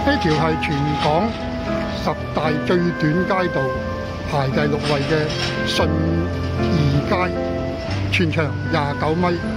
呢條係全港10大最短街道，排第6位嘅信義街，全長29米。